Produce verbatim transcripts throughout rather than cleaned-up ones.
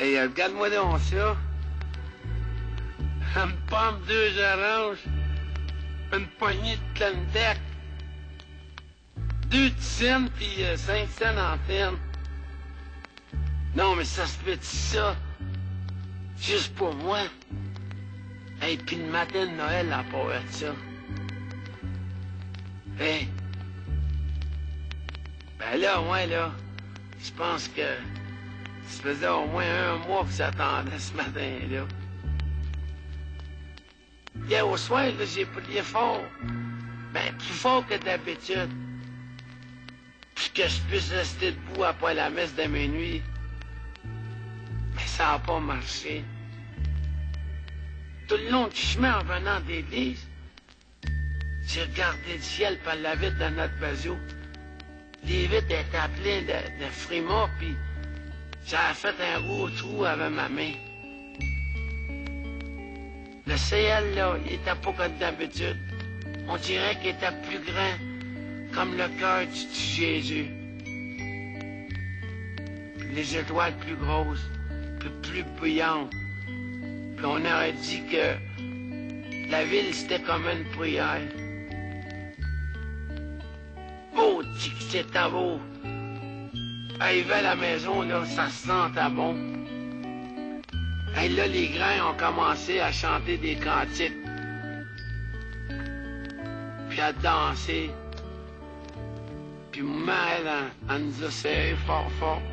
Hey, regarde-moi donc ça. Une pomme, deux oranges, une poignée de Klondike, deux ticines puis euh, cinq cents d'antenne. Non, mais ça se fait ça. Juste pour moi. Hey, puis le matin de Noël, la pauvre de ça. Hey. Ben là, ouais, là, je pense que ça faisait au moins un mois que j'attendais ce matin-là. Hier au soir, là, j'ai prié fort. Ben, plus fort que d'habitude. Puis que je puisse rester debout après la messe de minuit. Mais ça n'a pas marché. Tout le long du chemin en venant d'église, j'ai regardé le ciel par la vitre de notre vasio. Les vitres étaient pleines de, de frimas, puis j'avais fait un gros trou avec ma main. Le ciel, là, il était pas comme d'habitude. On dirait qu'il était plus grand, comme le cœur du petit Jésus. Les étoiles plus grosses, plus, plus brillantes. Puis on aurait dit que la ville, c'était comme une prière. Oh, dit que c'était beau. Arrivé à la maison, là, ça se sentait bon. Et là, les grands ont commencé à chanter des cantiques. Puis à danser. Puis maman, elle, elle nous a serré fort, fort.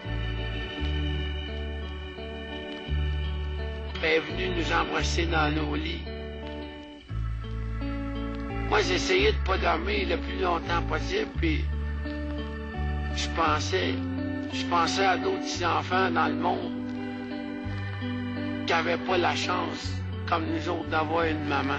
Puis elle est venue nous embrasser dans nos lits. Moi, j'essayais de pas dormir le plus longtemps possible, puis je pensais, je pensais à d'autres petits-enfants dans le monde qui n'avaient pas la chance, comme nous autres, d'avoir une maman.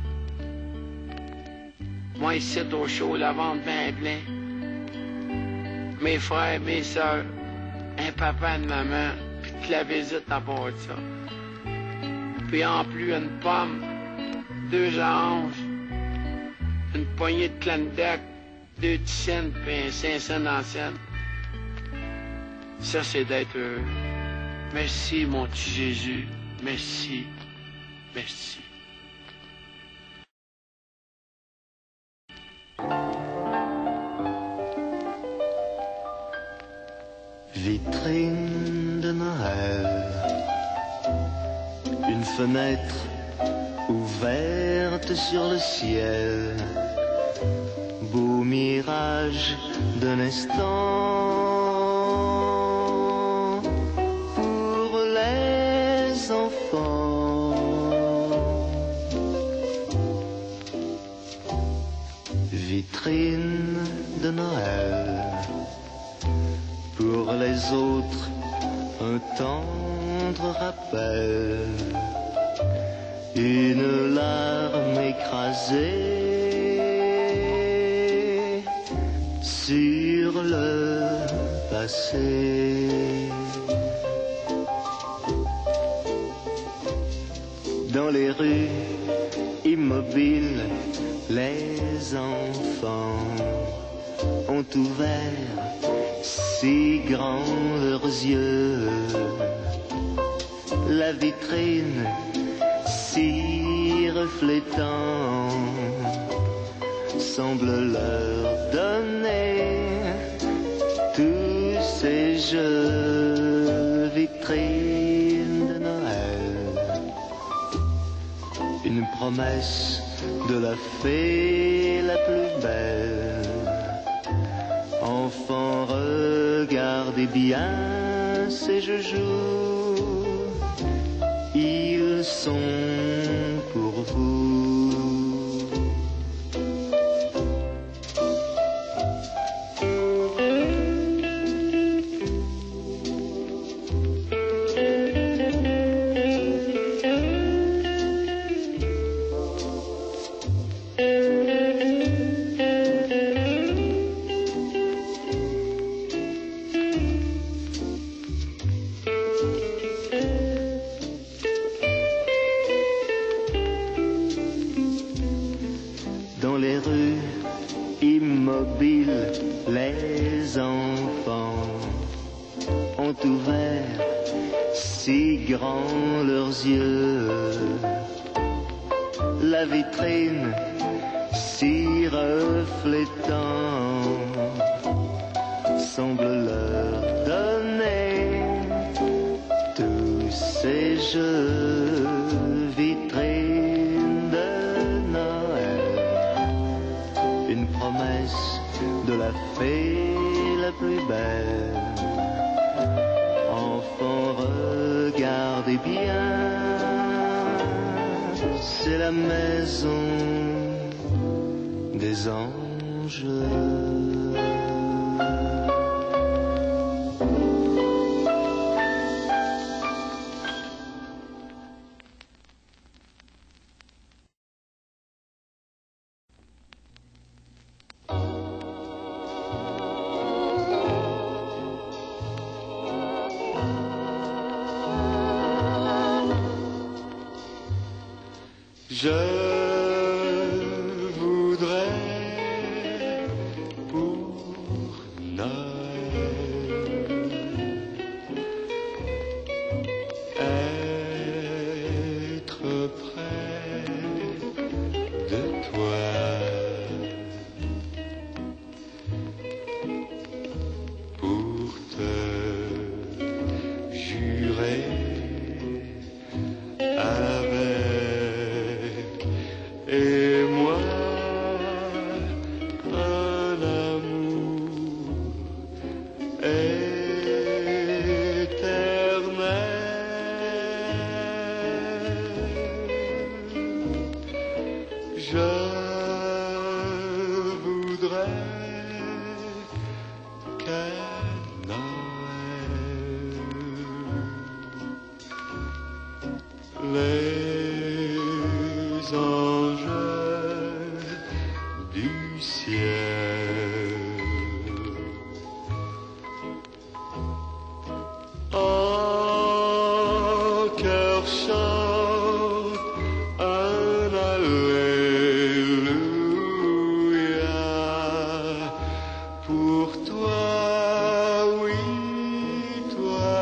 Moi, ici, au chaud, la ventre bien plein. Mes frères, mes sœurs, un papa, une maman, puis toute la visite à part de ça. Puis en plus, une pomme, deux oranges, une poignée de Klondike, deux ticines, puis un cinq cents d'antenne. Ça, c'est d'être heureux. Merci, mon petit Jésus. Merci. Merci. Vitrine de Noël, une fenêtre ouverte sur le ciel, beau mirage d'un instant pour les enfants. Vitrine de Noël, pour les autres un tendre rappel, une larme écrasée sur le passé. Dans les rues immobiles, les enfants ont ouvert si grands leurs yeux. La vitrine si reflétant semble leur donner tous ces jeux. Vitrine de Noël, une promesse de la fée la plus belle. Enfants, regardez bien ces joujoux, ils sont pour vous. Dans les rues immobiles, les enfants ont ouvert si grands leurs yeux, la vitrine si reflétant semble leur donner tous ces jeux, vitrine de Noël, une promesse de la fée la plus belle. Enfants, regardez bien, c'est la maison des anges. Je voudrais pour Noël être près de toi, pour te jurer et moi un amour éternel. Je voudrais qu'à Noël les anges du ciel en cœur chante un alléluia pour toi, oui, toi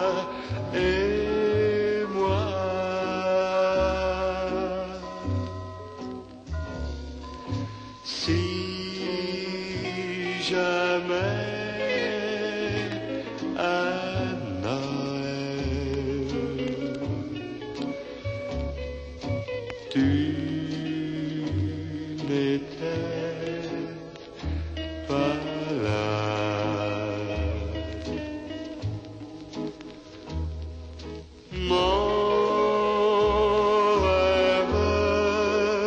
et moi. Si jamais à Noël tu n'étais pas là, mon rêve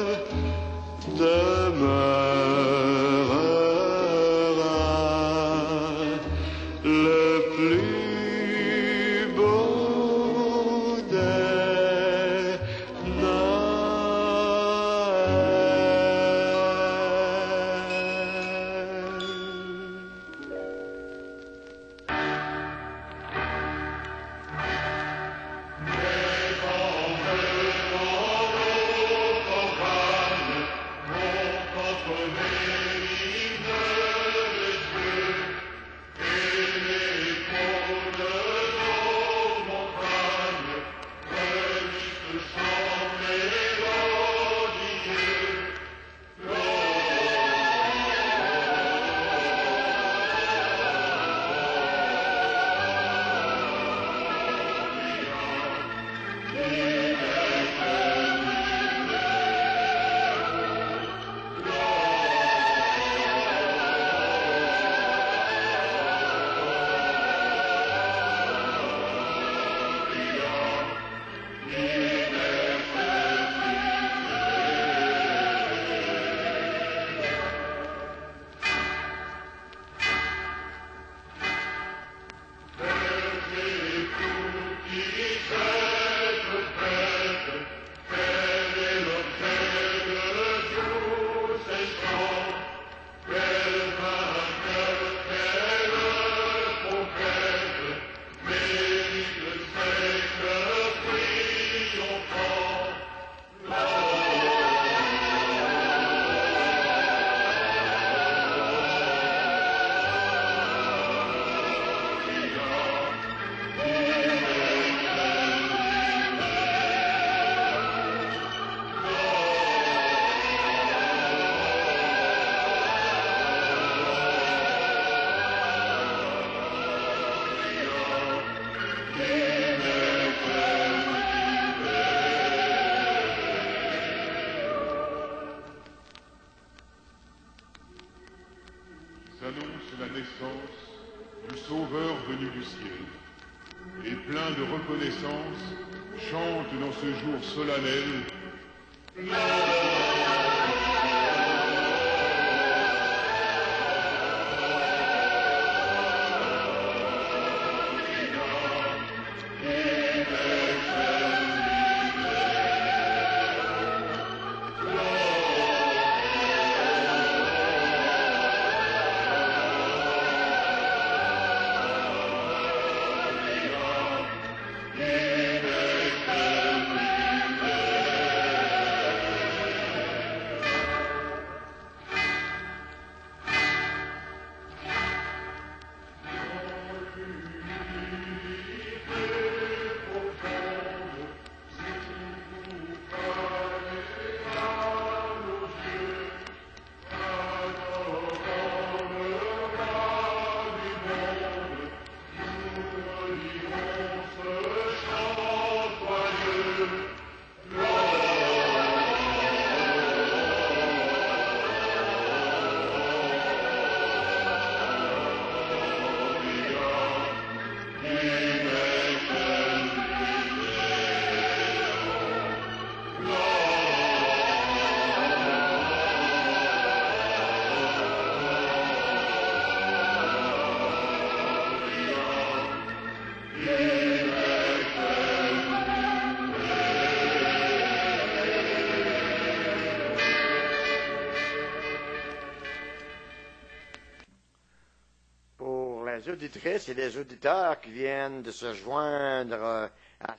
demeurera annoncent la naissance du Sauveur venu du ciel, et plein de reconnaissance, chantent dans ce jour solennel les auditrices et les auditeurs qui viennent de se joindre à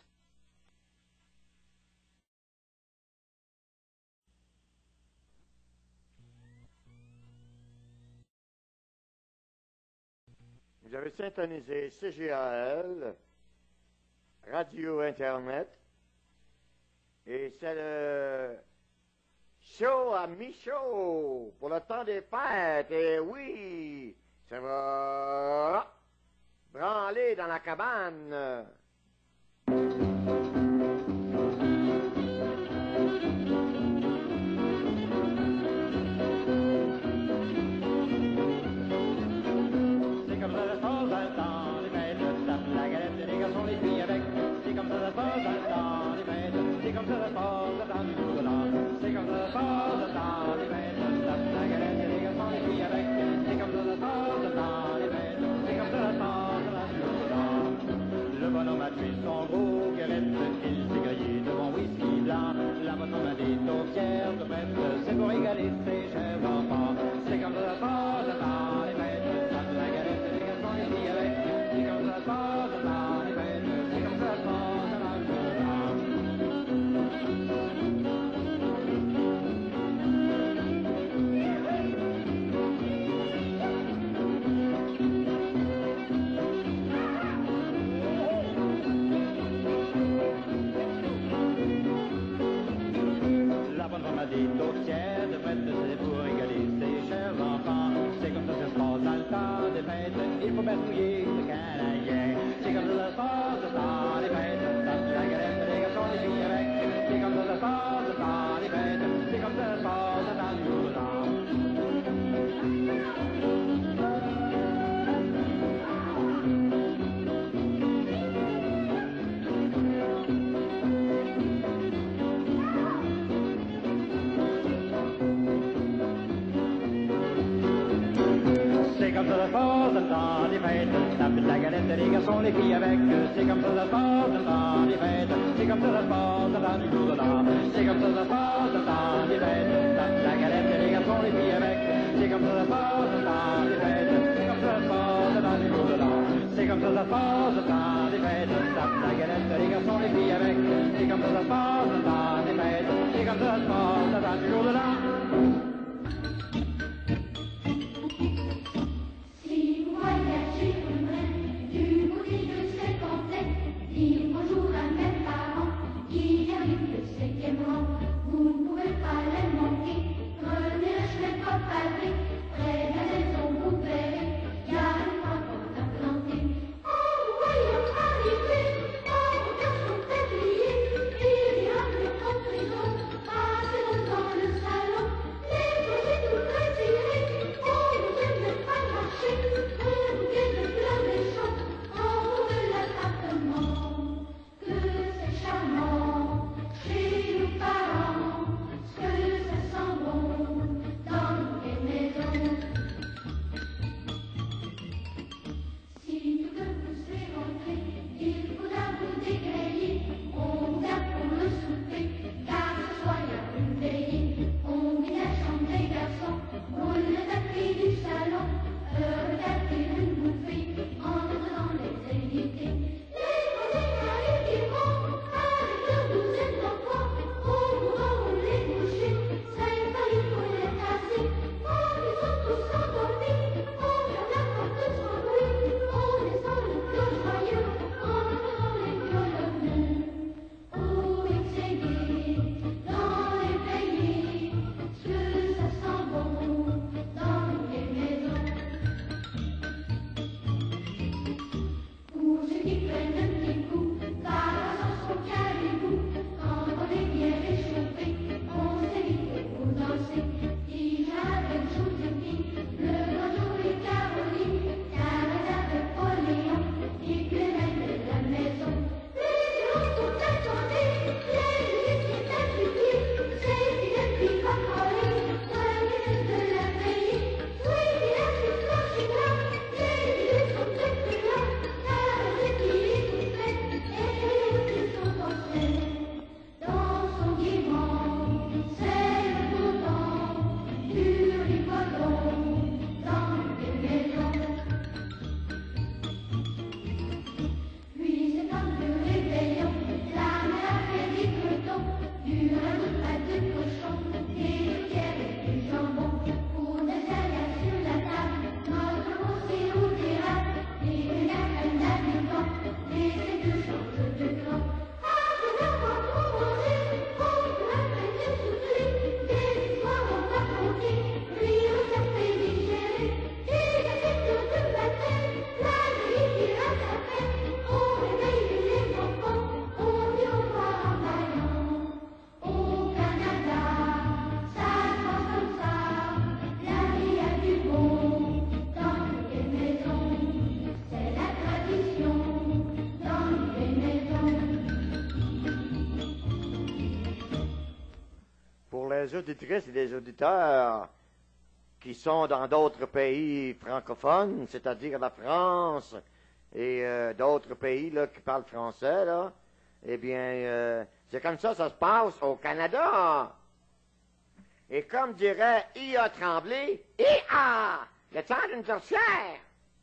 Vous avez syntonisé C G A L, Radio Internet, et c'est le show à mi-show pour le temps des fêtes. Et oui, ça va branler dans la cabane. Son gros galette, il s'est grillé devant whisky blanc. La bonne m'a dit aux fiers de prêtre, c'est pour régaler ses chers enfants. C'est comme ça ça se passe dans les fêtes, ça la galette, les garçons les filles avec. C'est comme ça ça se passe dans les fêtes, c'est comme ça ça se passe dans le jour. Aux tiers de prêtre, c'est pour régaler ses chers enfants. C'est comme ça que ça se passe dans le temps des fêtes. Il faut barbouiller le Canadien. C'est comme ça que ça se passe dans les fêtes. Ça la galette, les garçons, les filles avec. C'est comme ça que ça se passe dans les fêtes. C'est comme ça que ça se passe dans le jour d'an. C'est comme ça ça se passe dans les fêtes, tape la galette, les garçons, les filles avec. C'est comme ça ça se passe dans les fêtes, c'est comme ça ça se passe dans le jour de l'an. C'est comme ça ça se passe dans les fêtes, tape la galette, les garçons, les filles avec. C'est comme ça ça se passe dans les fêtes, c'est comme ça ça se passe dans le jour de l'an. C'est comme ça ça se passe dans les fêtes, tape la galette, les garçons, les filles avec. C'est comme ça ça se passe dans les fêtes, c'est comme ça ça se passe dans le jour de l'an. Passez des auditrices et des auditeurs qui sont dans d'autres pays francophones, c'est-à-dire la France et euh, d'autres pays là, qui parlent français, là, eh bien, euh, c'est comme ça que ça se passe au Canada. Et comme dirait I A Tremblay, I A, le temps d'une sorcière.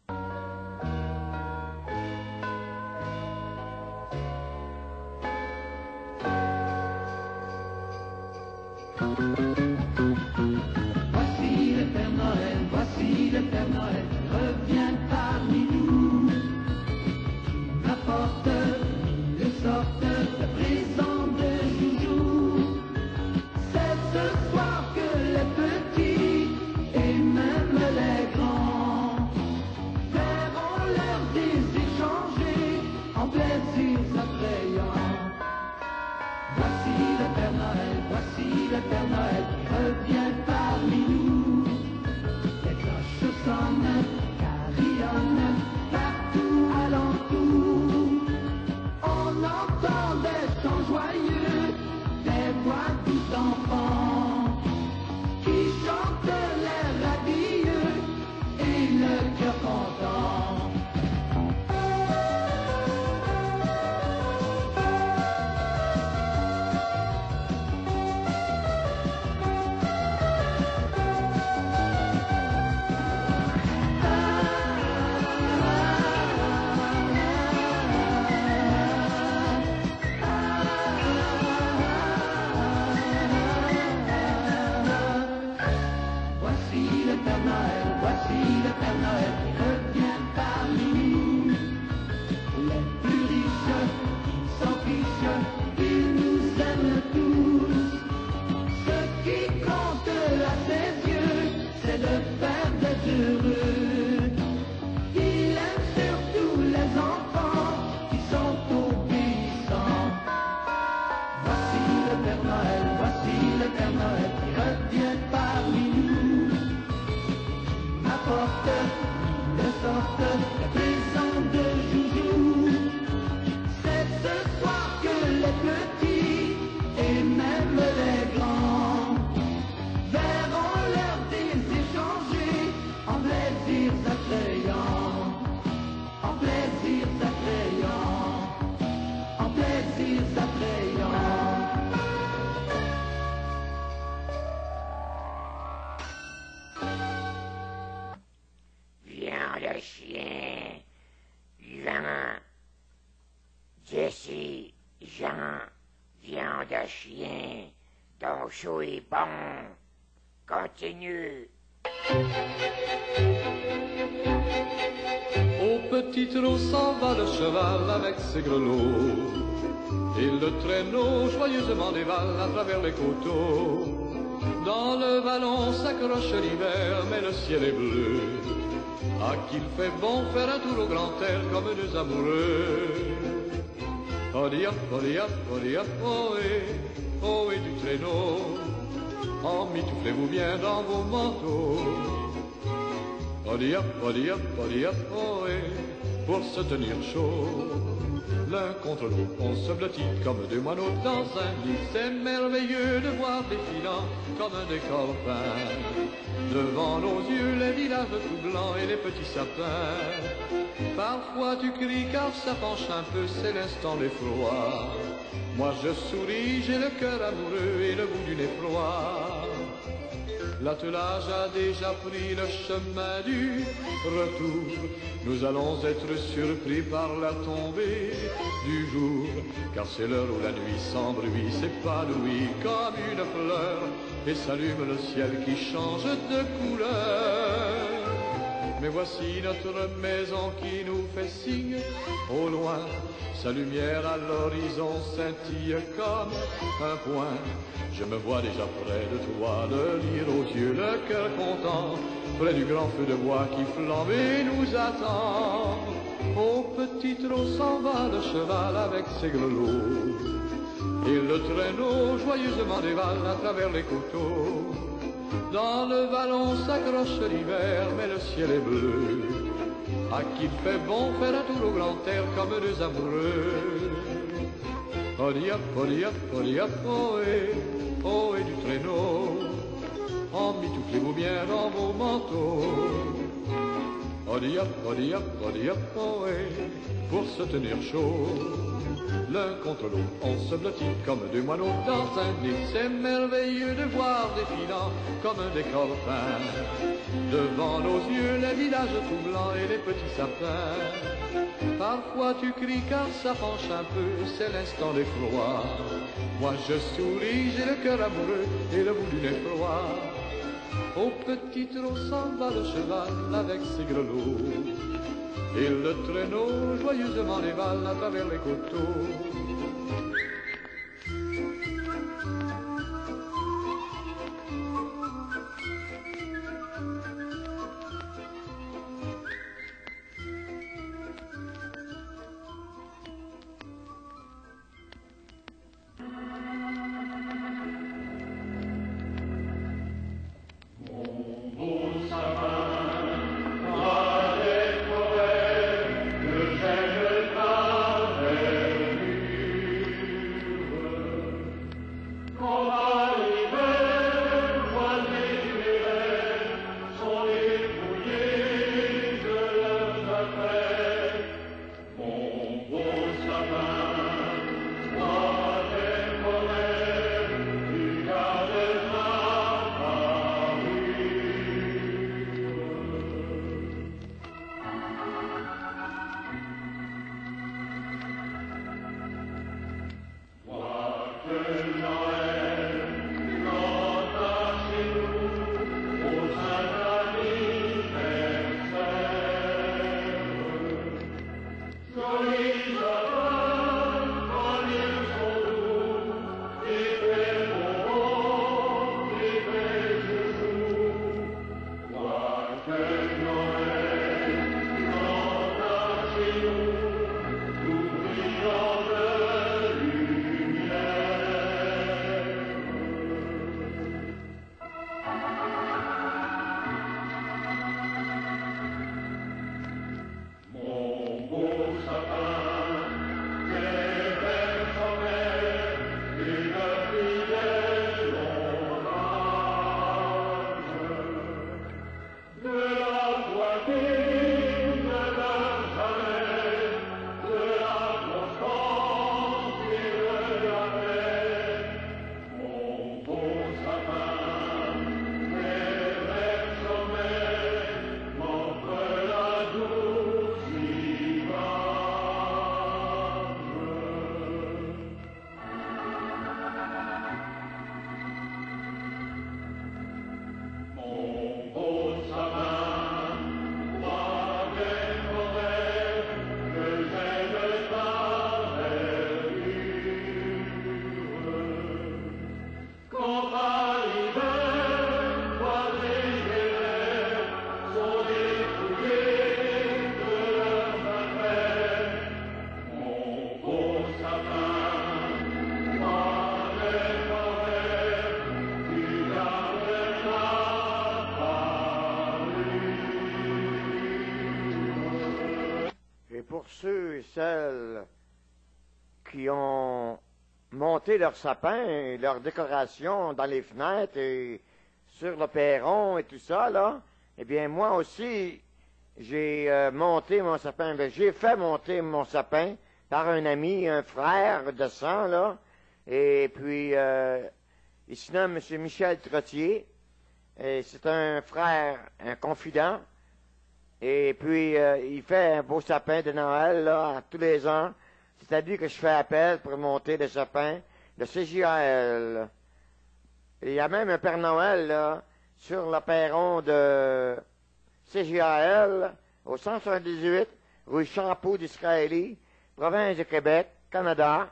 Voici le Père Noël, voici le Père Noël, revient parmi nous. Apporte de sorte de présent de joujou. C'est ce soir que les petits et même les grands verront leurs désirs changer en plaisirs attrayants. Voici le Père Noël, voici le Père Noël qui revient parmi nous. Les cloches sonnent, carillonnent partout alentour. On entend des chants joyeux, des voix douces d'enfants qui chantent l'air radieux et le cœur content. Jessie, Jean, viande à chien, ton chaud est bon. Continue. Au petit trot s'en va le cheval avec ses grelots, et le traîneau joyeusement dévale à travers les coteaux. Dans le vallon s'accroche l'hiver, mais le ciel est bleu. À qu'il fait bon faire un tour au grand air comme deux amoureux. Odi hop, odi hop, odi hop, ohé, ohé du traîneau, emmitouflez-vous bien dans vos manteaux. Odi hop, odi hop, odi hop, ohé, pour se tenir chaud. L'un contre l'autre, on se blottit comme deux moineaux dans un lit. C'est merveilleux de voir défilant comme un décor peint. Devant nos yeux, les villages tout blancs et les petits sapins. Parfois tu cries car ça penche un peu, c'est l'instant d'effroi. Moi je souris, j'ai le cœur amoureux et le bout du nez froid. L'attelage a déjà pris le chemin du retour. Nous allons être surpris par la tombée du jour, car c'est l'heure où la nuit sans bruit s'épanouit comme une fleur et s'allume le ciel qui change de couleur. Mais voici notre maison qui nous fait signe au loin. Sa lumière à l'horizon scintille comme un point. Je me vois déjà près de toi, de lire aux yeux le cœur content, près du grand feu de bois qui flambe et nous attend. Au petit trot s'en va le cheval avec ses grelots, et le traîneau joyeusement dévale à travers les coteaux. Dans le vallon s'accroche l'hiver, mais le ciel est bleu. À qui fait bon faire un tour au grand air comme deux amoureux. Odi hop, odi hop, odi hop, ohé, oh et du traîneau, ont mis toutes les lumières dans vos manteaux. Odi hop, odi hop, odi hop, oh et pour se tenir chaud, l'un contre l'autre, on se blottit comme deux moineaux dans un nid. C'est merveilleux de voir défilant comme un décor peint devant nos yeux les villages tout blancs et les petits sapins. Parfois tu cries car ça penche un peu, c'est l'instant d'effroi. Moi je souris, j'ai le cœur amoureux et le bout du nez froid. Au petit trot s'en va le cheval avec ses grelots, et le traîneau joyeusement dévale à travers les coteaux. Pour ceux et celles qui ont monté leur sapin et leur décoration dans les fenêtres et sur le perron et tout ça, là, eh bien, moi aussi, j'ai euh, monté mon sapin. J'ai fait monter mon sapin par un ami, un frère de sang, là, et puis, euh, il se nomme M. Michel Trottier, et c'est un frère, un confident. Et puis, euh, il fait un beau sapin de Noël, là, tous les ans. C'est-à-dire que je fais appel pour monter le sapin de C J A L. Et il y a même un Père Noël, là, sur le perron de C J A L, au cent soixante-dix-huit, rue Champeau d'Israélie, province de Québec, Canada.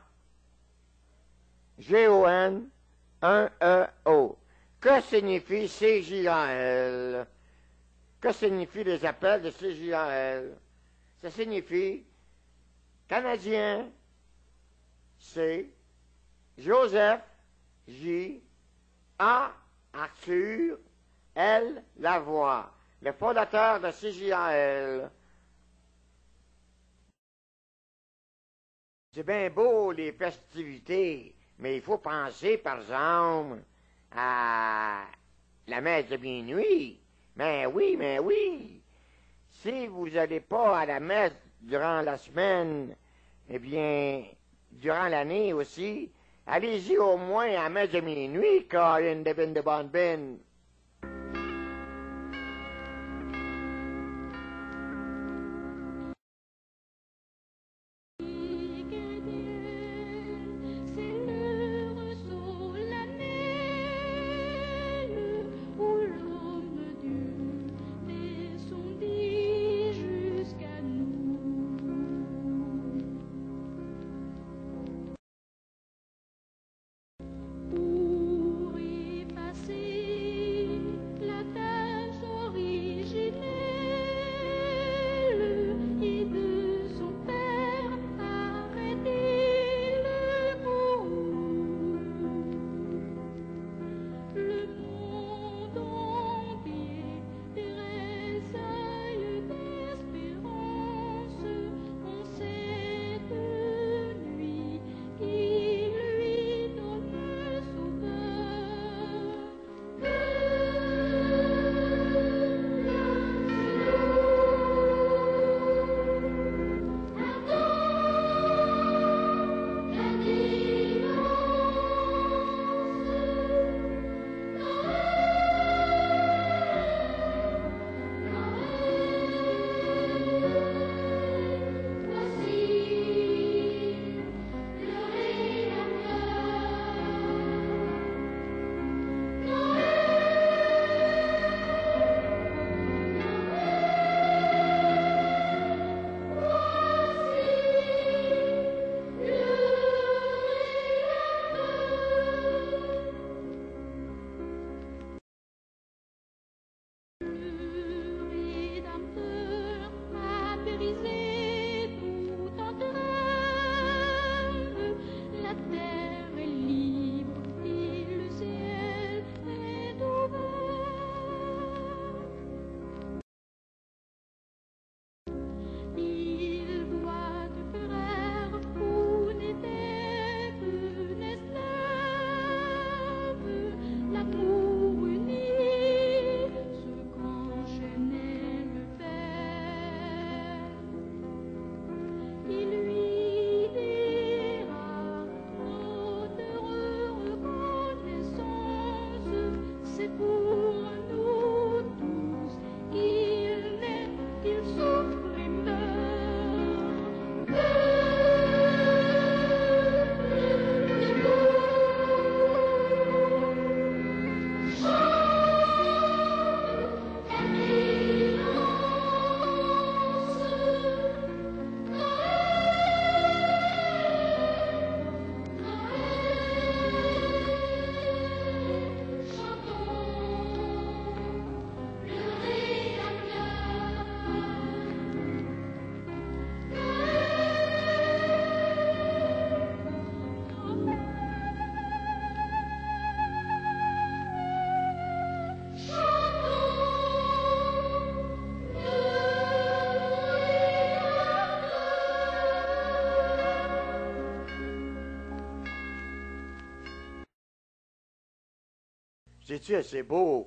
G O N un E O. Que signifie C J A L? Que signifient les appels de C J A L? Ça signifie Canadien, C, Joseph, J, A, Arthur, L, Lavoie, le fondateur de C J A L. C'est bien beau, les festivités, Mais il faut penser, par exemple, à la messe de minuit. Mais oui, mais oui. Si vous n'allez pas à la messe durant la semaine, eh bien, durant l'année aussi, allez-y au moins à la messe de minuit, Colin de Ben de Bonne Ben. C'est-tu assez beau,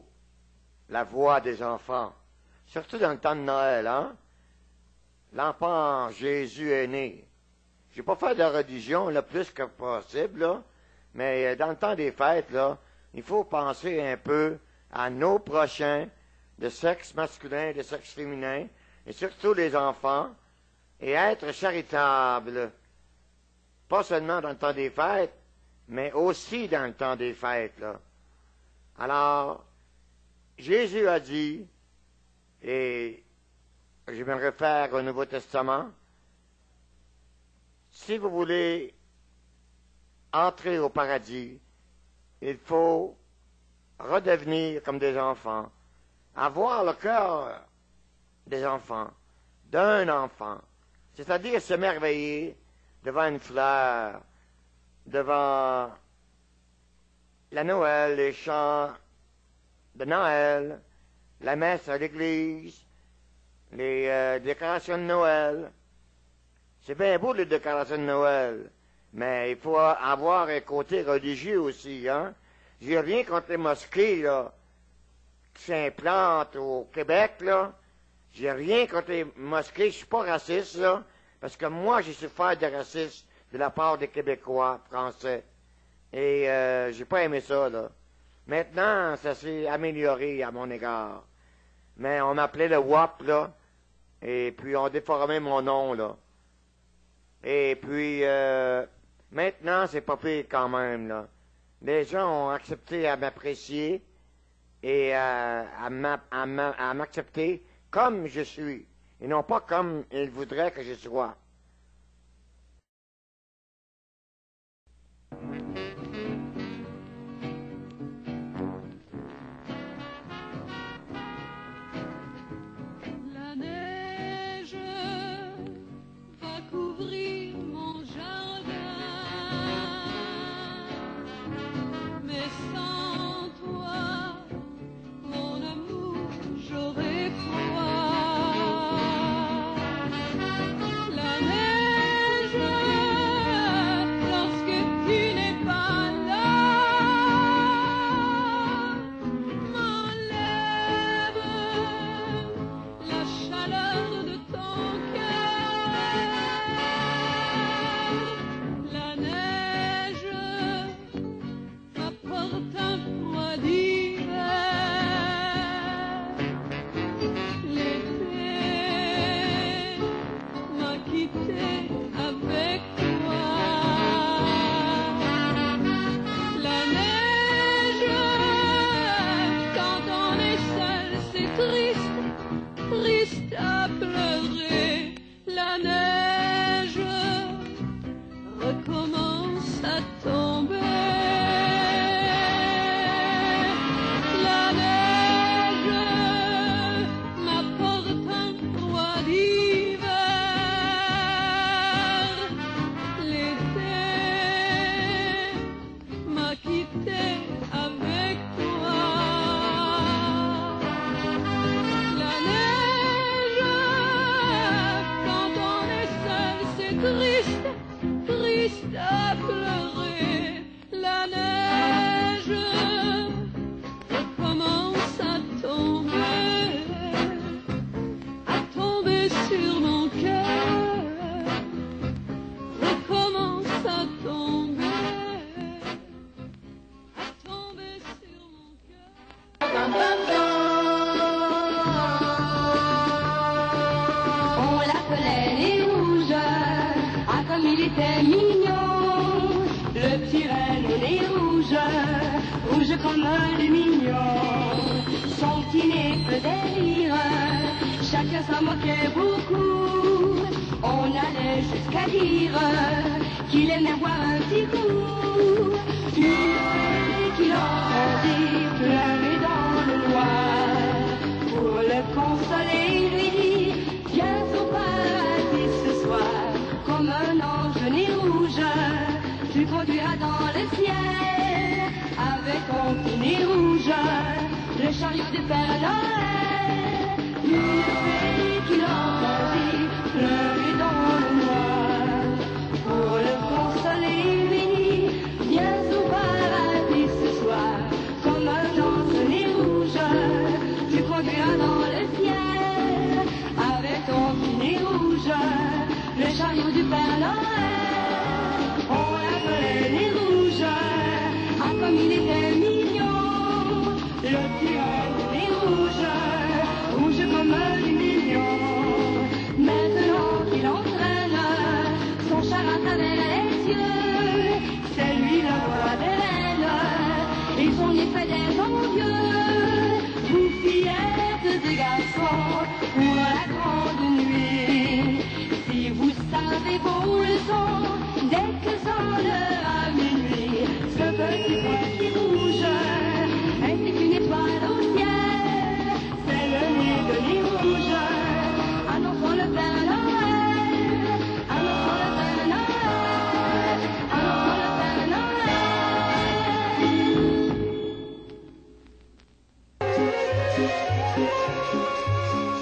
la voix des enfants, surtout dans le temps de Noël, hein? L'enfant Jésus est né. Je ne vais pas faire de religion le plus que possible, là, mais dans le temps des fêtes, là, il faut penser un peu à nos prochains, de sexe masculin, de sexe féminin, et surtout les enfants, et être charitable, pas seulement dans le temps des fêtes, mais aussi dans le temps des fêtes, là. Alors, Jésus a dit, et je me réfère au Nouveau Testament, si vous voulez entrer au paradis, il faut redevenir comme des enfants, avoir le cœur des enfants, d'un enfant, c'est-à-dire s'émerveiller devant une fleur, devant la Noël, les chants de Noël, la messe à l'église, les euh, décorations de Noël. C'est bien beau les décorations de Noël, Mais il faut avoir un côté religieux aussi, hein. J'ai rien contre les mosquées, là, qui s'implantent au Québec, là. J'ai rien contre les mosquées, je suis pas raciste, là, parce que moi, j'ai souffert de racisme de la part des Québécois, Français. Et euh, j'ai pas aimé ça, là. Maintenant, ça s'est amélioré à mon égard. Mais on m'appelait le W A P, là, et puis on déformait mon nom, là. Et puis, euh, maintenant, c'est pas pire quand même, là. Les gens ont accepté à m'apprécier et à, à m'accepter comme je suis, et non pas comme ils voudraient que je sois.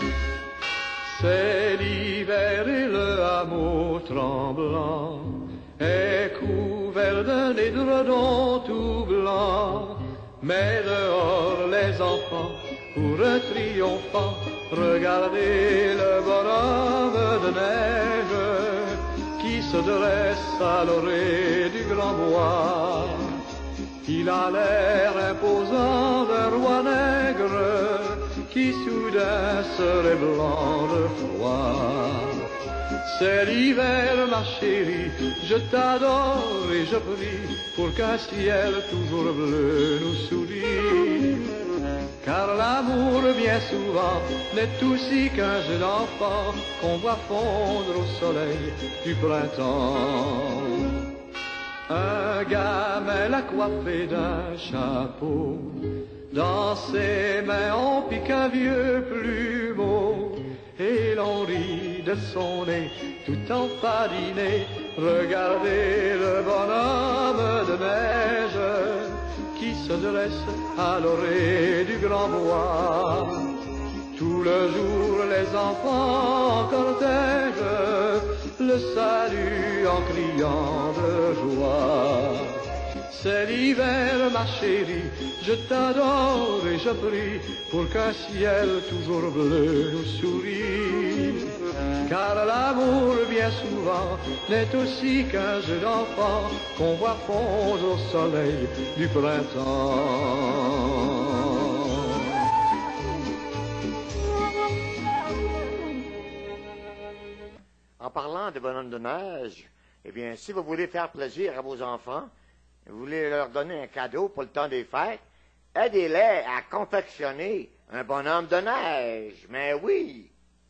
C'est l'hiver et le hameau tremblant est couvert d'un édredon tout blanc. Mais dehors les enfants, pour un triomphant, regardez le bonhomme de neige qui se dresse à l'orée du grand bois. Il a l'air imposant d'un roi nègre qui soudain serait blanc de froid. C'est l'hiver, ma chérie, je t'adore et je prie pour qu'un ciel toujours bleu nous sourit. Car l'amour, bien souvent, n'est aussi qu'un jeune enfant qu'on voit fondre au soleil du printemps. Un gamin l'a coiffé d'un chapeau, dans ses mains on pique un vieux plumeau, et l'on rit de son nez tout enfadiné. Regardez le bonhomme de neige qui se dresse à l'orée du grand bois. Tout le jour les enfants en cortège le saluent en criant de joie. C'est l'hiver, ma chérie, je t'adore et je prie pour qu'un ciel toujours bleu nous sourit. Car l'amour, bien souvent, n'est aussi qu'un jeu d'enfant qu'on voit fondre au soleil du printemps. En parlant de bonhomme de neige, eh bien, si vous voulez faire plaisir à vos enfants, vous voulez leur donner un cadeau pour le temps des fêtes, aidez-les à confectionner un bonhomme de neige. Mais oui!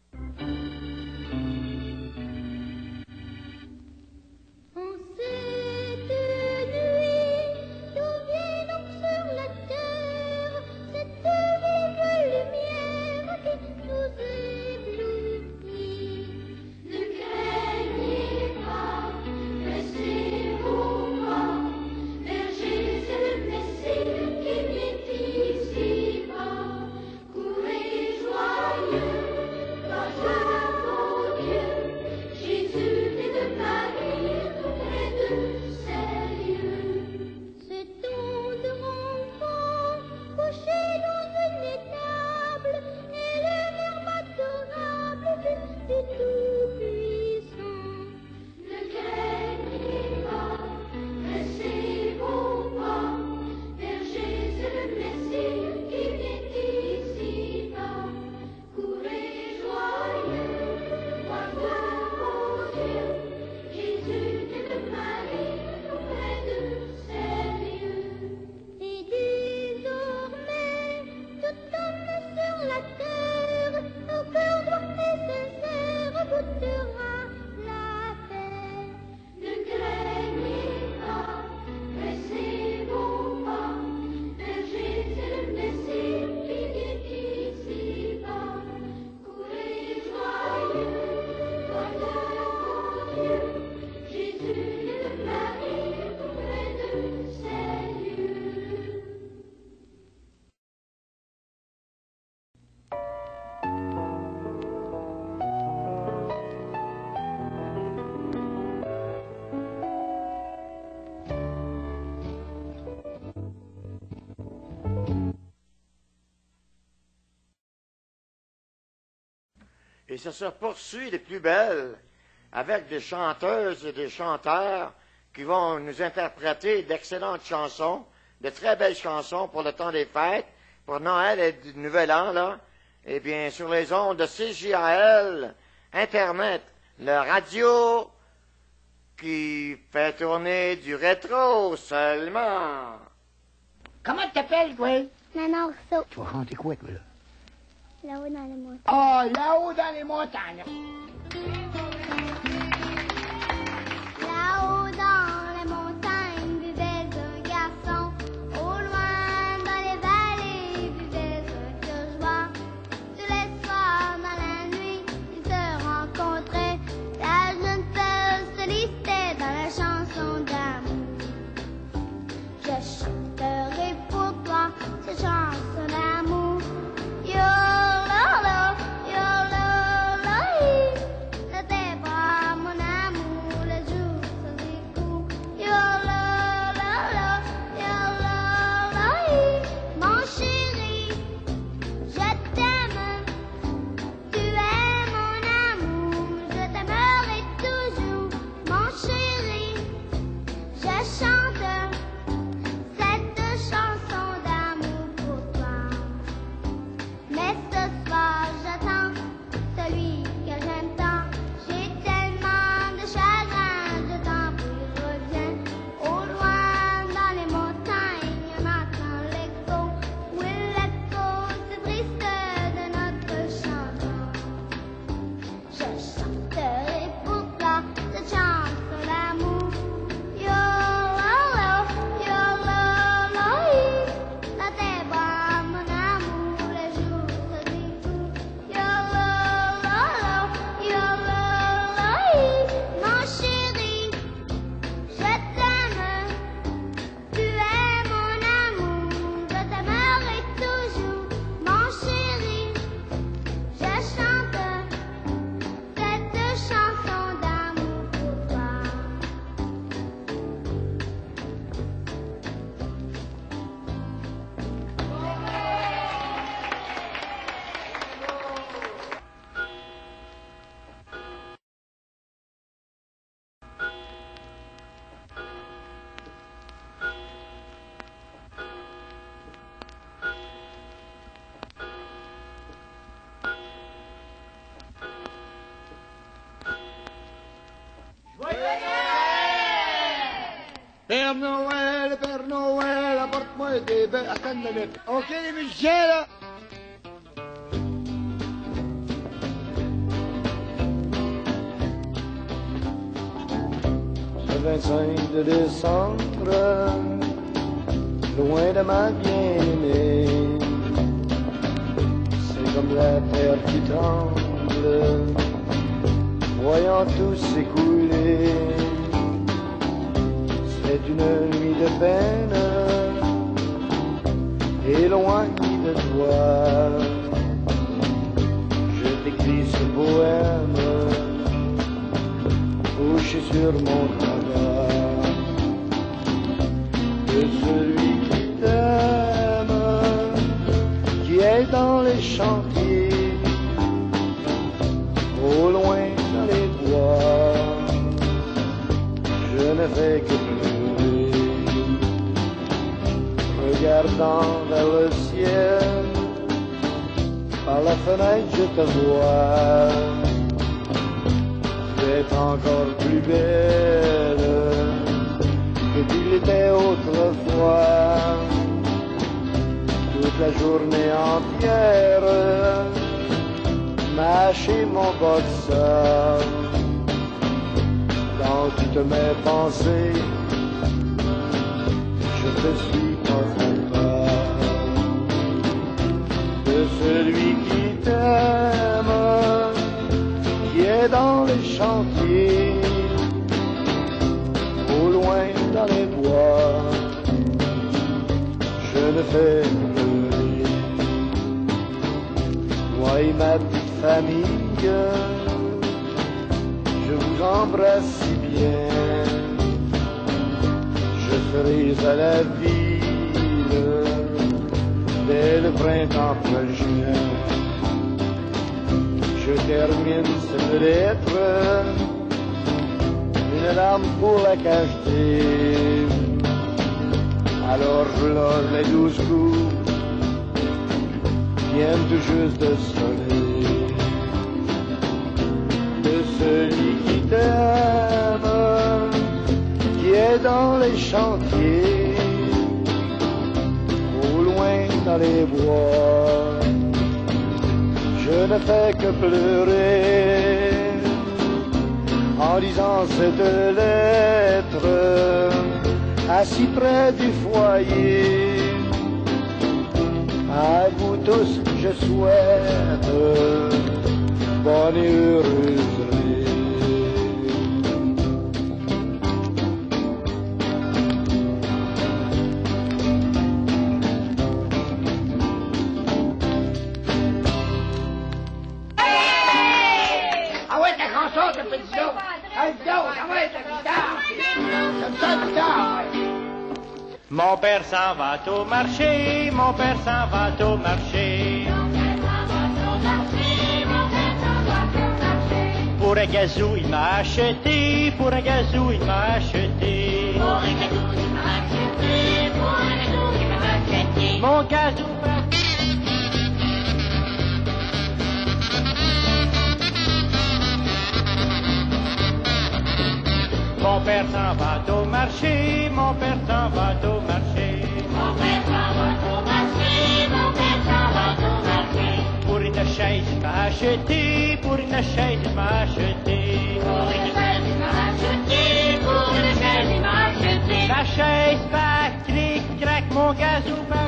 Et ça se poursuit des plus belles avec des chanteuses et des chanteurs qui vont nous interpréter d'excellentes chansons, de très belles chansons pour le temps des fêtes, pour Noël et du Nouvel An, là. Eh bien, sur les ondes de C J A L, Internet, le radio qui fait tourner du rétro seulement. Comment tu t'appelles, toi? Nanon Rousseau. Tu vas chanter quoi, toi, là? Là-haut dans les montagnes. Ah, oh, là-haut dans les montagnes. Là-haut dans les montagnes vivait un garçon. Au loin dans les vallées vivait un cœur joie. Tous les soirs dans la nuit, ils se rencontraient. La jeune fille se listait dans la chanson d'amour. Je chanterai pour toi cette chanson d'amour. Yo, la, la, yo, la, la, Père Noël, Père Noël, apporte-moi des bœufs. Attends une minute. OK, les musiciens, là. Le vingt-cinq de décembre, loin de ma bien-aimée, c'est comme la terre qui tremble, voyant tout s'écouler. C'est une nuit de peine, éloignée de toi. Je t'écris ce poème, couché sur mon travers, de celui qui t'aime, qui est dans les chantiers, au loin dans les bois. Je ne fais que pleurer, regardant vers le ciel, par la fenêtre je te vois. C'est encore plus belle que tu l'étais autrefois. Toute la journée entière, mâcher mon boxeur. Dans toutes mes pensées, je te suis profondeur. De celui qui t'aime, qui est dans les chantiers, au loin dans les bois. Je ne fais que pleurer, moi et ma petite famille, je vous embrasse si bien. Je serai à la ville dès le printemps prochain. Je termine cette lettre, une larme pour la cacheter. Alors je loge les douze coups qui viennent tout juste de sonner. De celui qui t'aime, qui est dans les chantiers, au loin dans les bois. Je ne fais que pleurer en lisant cette lettre, assis près du foyer. À vous tous, je souhaite bonne et heureuse vie. Ah ouais, ta chanson, t'as fait du dos. Ah, du dos, ça va être la guitare. Comme ça, la guitare, ouais. Mon père s'en va au marché, mon père s'en va au marché. Pour un gazou, il m'a acheté, pour un gazou, il m'a acheté. Pour un gazou, il m'a acheté, pour un gazou, il m'a acheté. Mon gazou. Mon père s'en va au marché, mon père s'en va au marché. Mon père s'en va au marché, mon père s'en va au marché. Pour une chaise, il m'a acheté, pour une chaise, il m'a acheté. Pour une chaise, il m'a acheté, pour une chaise, il m'a acheté. La chaise va, cric, crac, mon gazou va.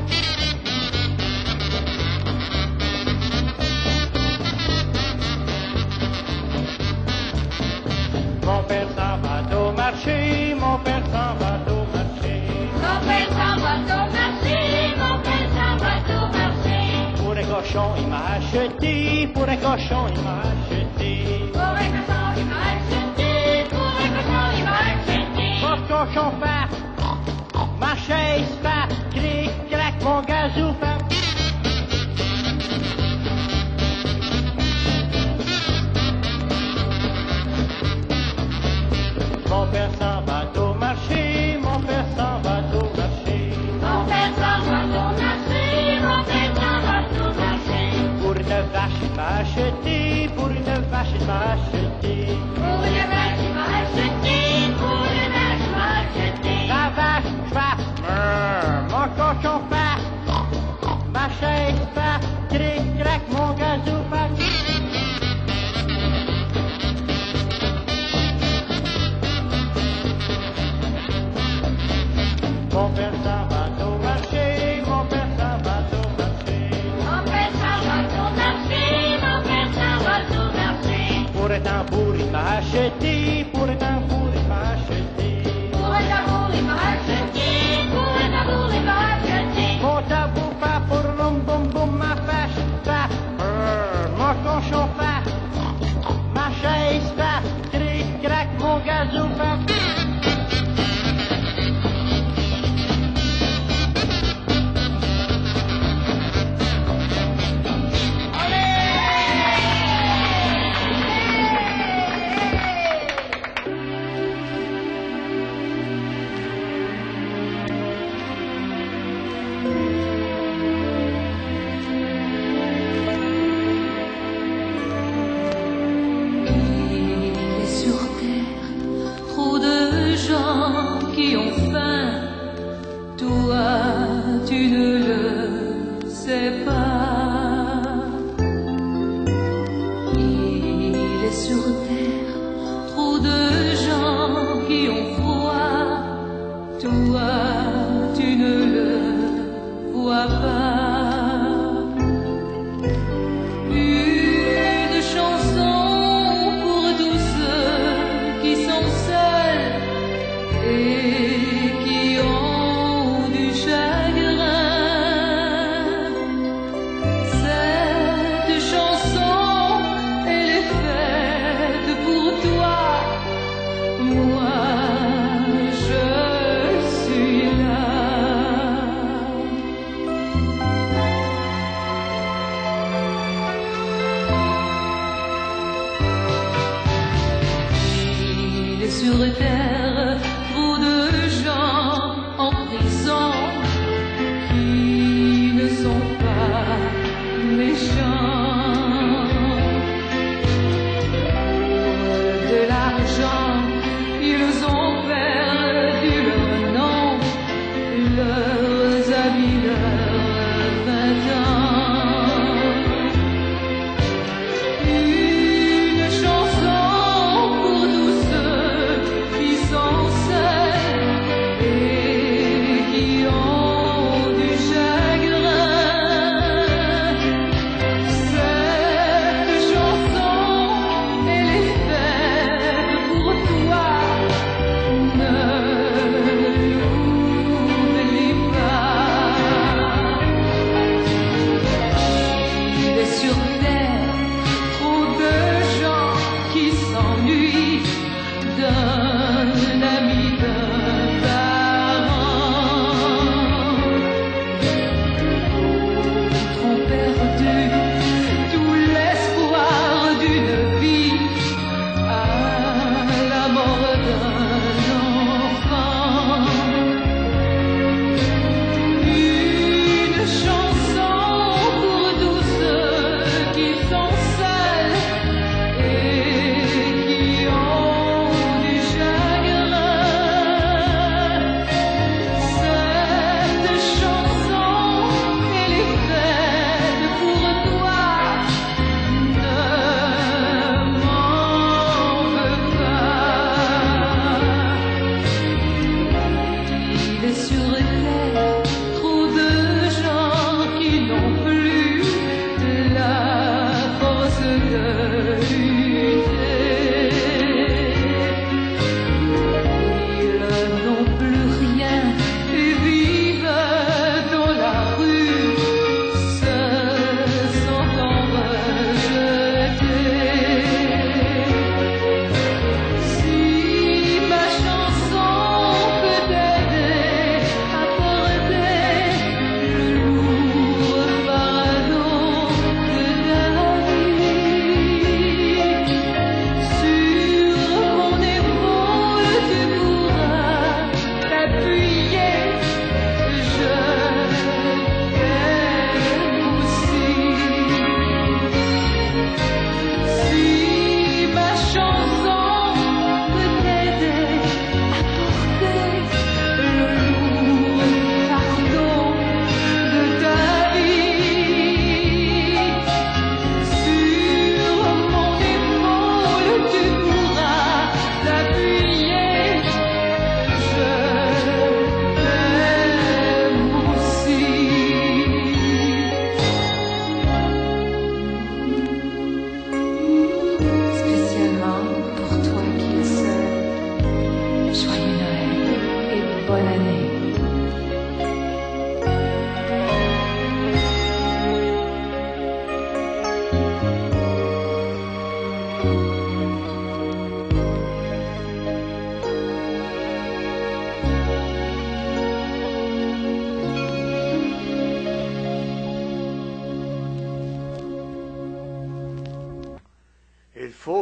Mon père s'en va au marché, mon père s'en va au marché. Mon père s'en va au marché, mon père s'en va au marché. Pour un cochon, il m'a acheté, pour un cochon, il m'a acheté. Pour un cochon, il m'a acheté, pour un cochon, il m'a acheté. Mon cochon fait, ma chaise fait, cric, crac, mon gazou fait. Mon père s'en va au marché, mon père s'en va au marché. Mon père s'en va au marché, mon père s'en va au marché. Pour une vache, il m'a acheté, pour une vache, il m'a acheté. Pour une vache, il m'a acheté, pour une vache, il m'a acheté. La Mon père s'en va au marché, mon père s'en va au marché. Mon père s'en va au marché, mon père s'en va au marché. Pour un tambour, il m'a acheté, pour un tambour, il m'a acheté. Pour un tambour, il m'a acheté, pour un tambour, il m'a acheté. Mon tambour fa pour rum boum boum, ma fâche fa, brrr, mon conchon fa, ma chaise fa, cric crac, mon gazou fa. Pour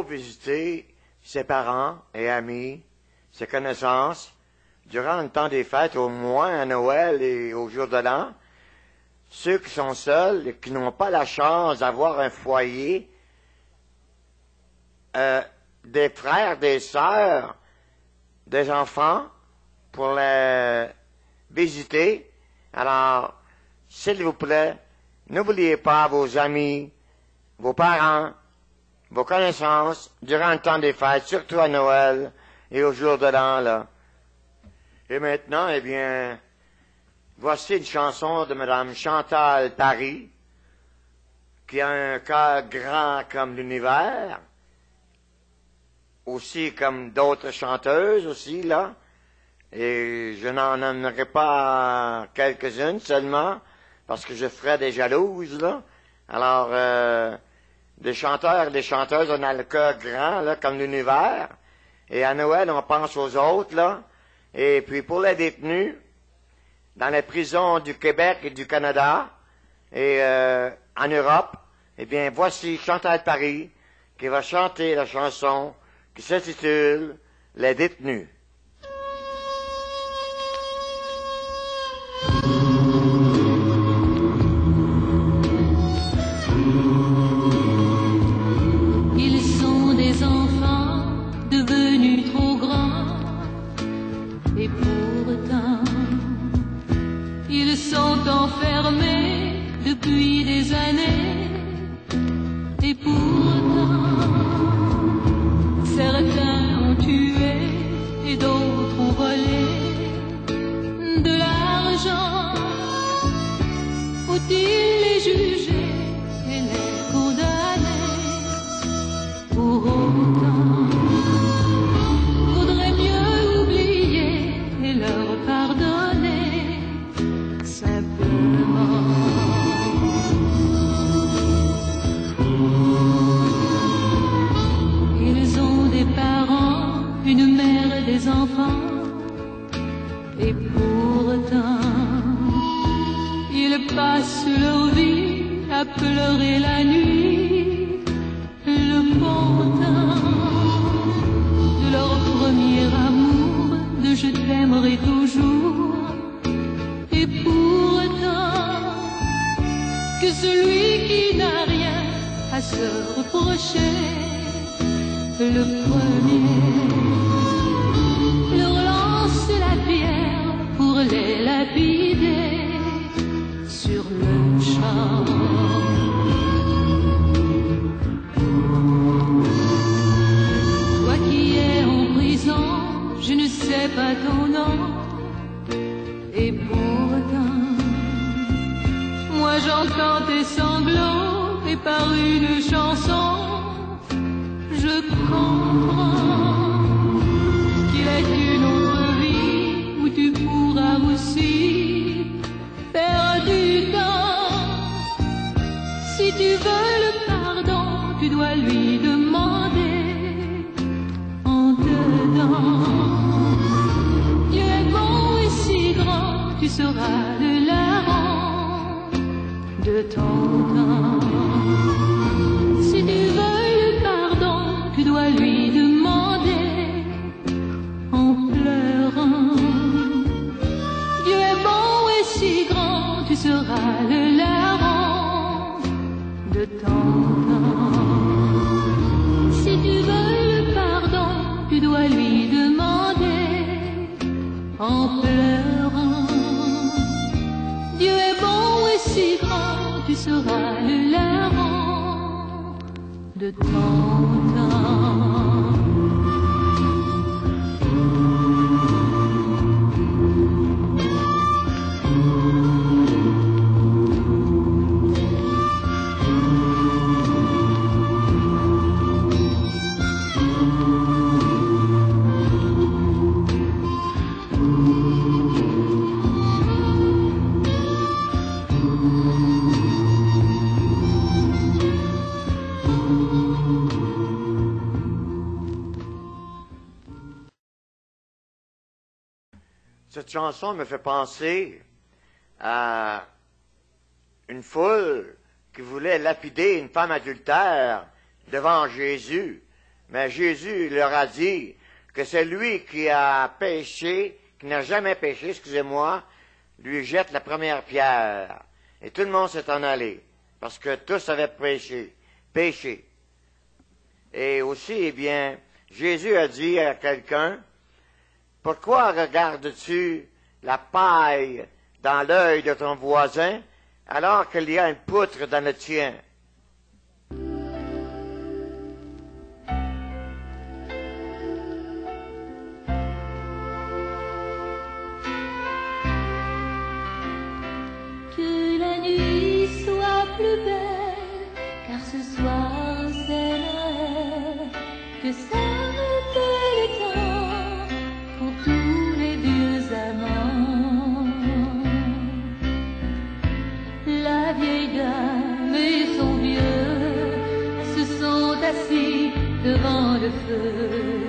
visiter ses parents et amis, ses connaissances, durant le temps des fêtes, au moins à Noël et au jour de l'an. Ceux qui sont seuls et qui n'ont pas la chance d'avoir un foyer, euh, des frères, des sœurs, des enfants, pour les visiter. Alors, s'il vous plaît, n'oubliez pas vos amis, vos parents, vos connaissances, durant le temps des fêtes, surtout à Noël et au jour de l'an, là. Et maintenant, eh bien, voici une chanson de Madame Chantal Paris, qui a un cœur grand comme l'univers, aussi comme d'autres chanteuses aussi, là. Et je n'en nommerai pas quelques-unes seulement, parce que je ferais des jalouses, là. Alors, euh, des chanteurs et des chanteuses, on a le cœur grand, là, comme l'univers. Et à Noël, on pense aux autres, là. Et puis, pour les détenus, dans les prisons du Québec et du Canada, et euh, en Europe, eh bien, voici Chantal Paris, qui va chanter la chanson qui s'intitule « Les détenus ». Enfermés depuis des années, et pourtant certains ont tué et d'autres ont volé de l'argent. Faut-il les juger et les condamner? Pour autant, vaudrait mieux oublier et leur pardonner simplement. Ils ont des parents, une mère et des enfants, et pourtant ils passent leur vie à pleurer la nuit le bon temps de leur premier amour, de je t'aimerai toujours. Et pourtant que celui qui n'a rien à se reprocher, le premier leur lance la pierre pour les lapider sur le champ. Toi qui es en prison, je ne sais pas ton nom, et pourtant moi j'entends tes sanglots, et par une chanson je comprends qu'il est une autre vie où tu pourras aussi faire du temps. Si tu veux le pardon, tu dois lui demander en dedans. Dieu est bon et si grand, tu seras le larron de ton temps. Si tu veux le pardon, tu dois lui demander en pleurant. Dieu est bon et si grand, tu seras le larron de ton temps. Si tu veux le pardon, tu dois lui demander en pleurant. Dieu est bon et si grand, tu seras le larron de ton temps. Cette chanson me fait penser à une foule qui voulait lapider une femme adultère devant Jésus. Mais Jésus leur a dit que c'est lui qui a péché, qui n'a jamais péché, excusez-moi, lui jette la première pierre. Et tout le monde s'est en allé, parce que tous avaient péché, péché. Et aussi, eh bien, Jésus a dit à quelqu'un, « Pourquoi regardes-tu la paille dans l'œil de ton voisin, alors qu'il y a une poutre dans le tien? » Que la nuit soit plus belle, car ce soir c'est Noël, que s'arrête le temps pour tous les vieux amants. La vieille dame et son vieux se sont assis devant le feu,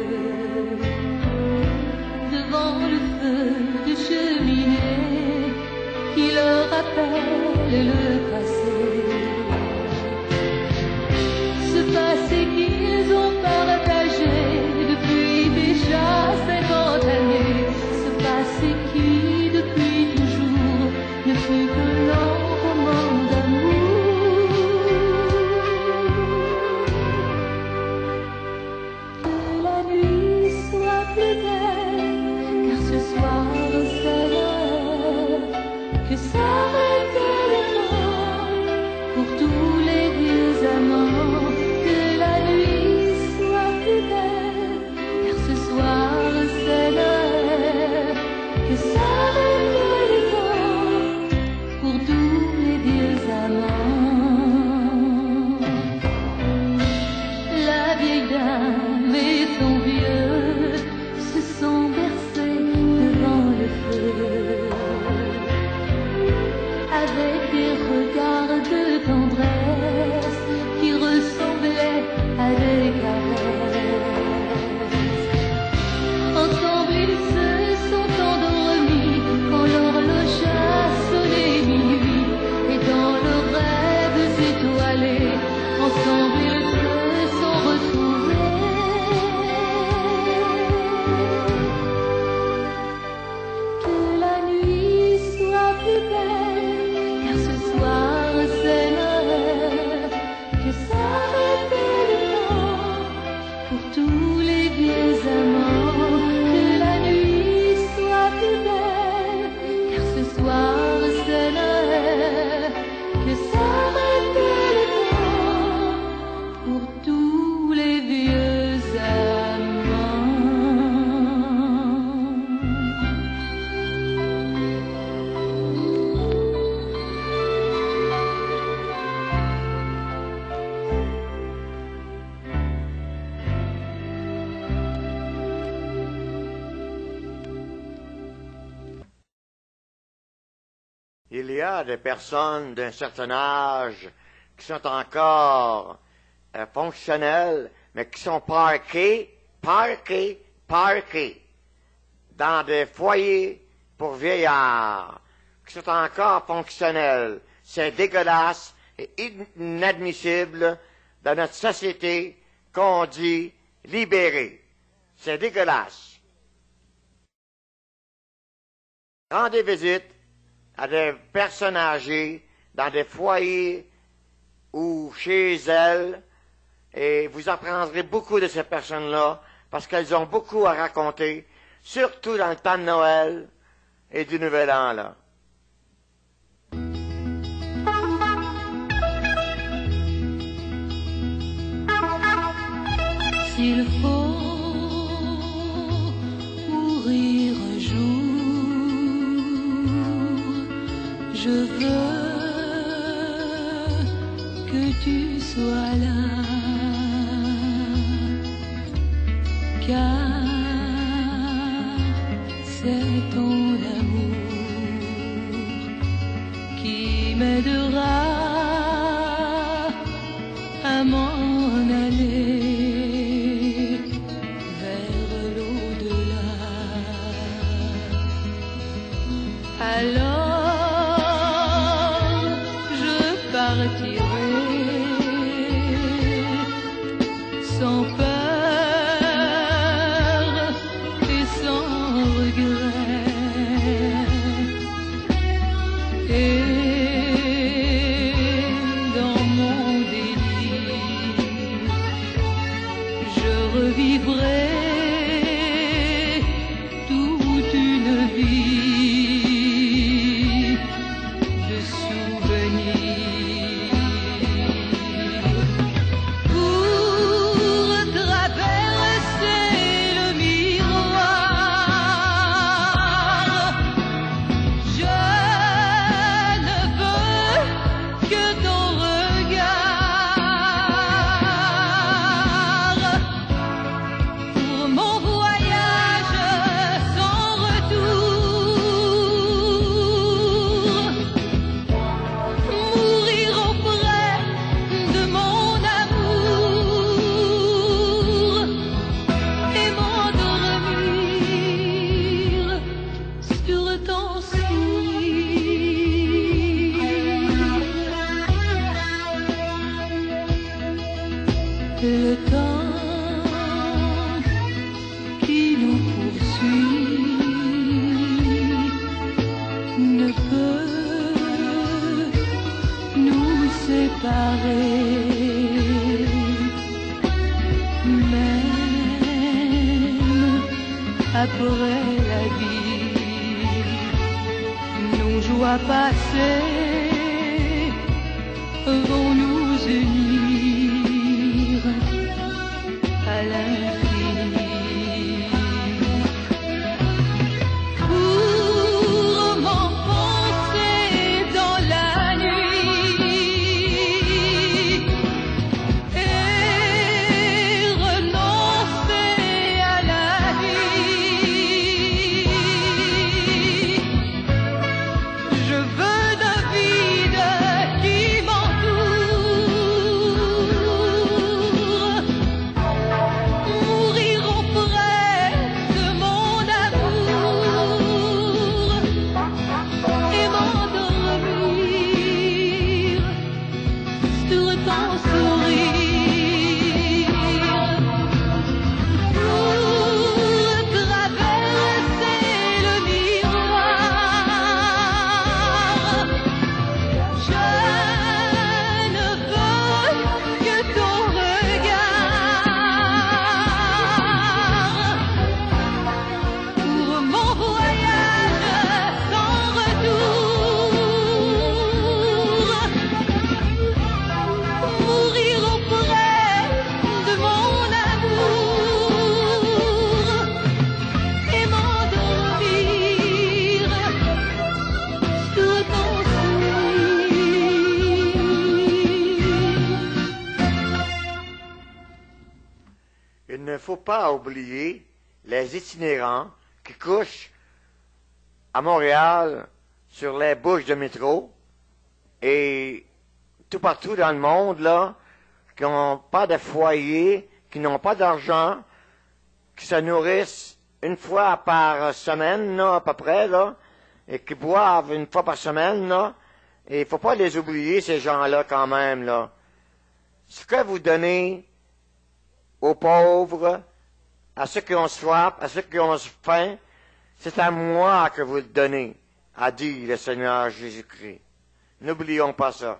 devant le feu de cheminée qui leur rappelle le passé, ce passé qu'ils ont partagé depuis déjà cinquante années, ce passé qui depuis toujours ne fut que long roman d'amour. Que la nuit soit plus belle, car ce soir c'est Noël, que s'arrête le temps pour tous les vieux amants. Que la nuit soit plus belle, car ce soir c'est Noël, que s'arrête le temps pour tous les vieux amants. La vieille dame et son vieux se sont bercés devant le feu, avec des regards de tendresse qui ressemblaient à des caresses. Ensemble ils se sont endormis quand l'horloge a sonné minuit, et dans leurs rêves étoilés, ensemble ils se sont retrouvés. Que la nuit soit plus belle, car ce soir c'est Noël, que s'arrête le temps pour tous les vieux amants. Que la nuit soit plus belle, car ce soir c'est Noël, que s'arrête le temps pour tous les vieux amants. Il y a des personnes d'un certain âge qui sont encore euh, fonctionnelles, mais qui sont parquées, parquées, parquées dans des foyers pour vieillards, qui sont encore fonctionnels. C'est dégueulasse et inadmissible dans notre société qu'on dit libérée. C'est dégueulasse. Rendez visite à des personnes âgées dans des foyers ou chez elles, et vous apprendrez beaucoup de ces personnes-là, parce qu'elles ont beaucoup à raconter, surtout dans le temps de Noël et du Nouvel An, là. S'il faut mourir un jour, je veux que tu sois là, car c'est ton amour qui m'aidera à m'en aller vers l'au-delà. Alors je partirai sans peur après la vie, nos joies passées vont nous unir à l'infini. Pour m'enfoncer dans la nuit et renoncer à la vie, je veux d'un vide qui m'entoure, mourir auprès de mon amour et m'endormir sur ton sourire, pour traverser le miroir. Je ne veux que ton regard pour mon voyage sans retour, mourir auprès de mon amour et m'endormir sur ton sourire. Il ne faut pas oublier les itinérants qui couchent à Montréal sur les bouches de métro et tout partout dans le monde, là, qui n'ont pas de foyer, qui n'ont pas d'argent, qui se nourrissent une fois par semaine, là, à peu près, là, et qui boivent une fois par semaine, là. Et il faut pas les oublier, ces gens-là, quand même, là. Ce que vous donnez aux pauvres, à ceux qui ont soif, à ceux qui ont faim, c'est à moi que vous le donnez, a dit le Seigneur Jésus-Christ. N'oublions pas ça.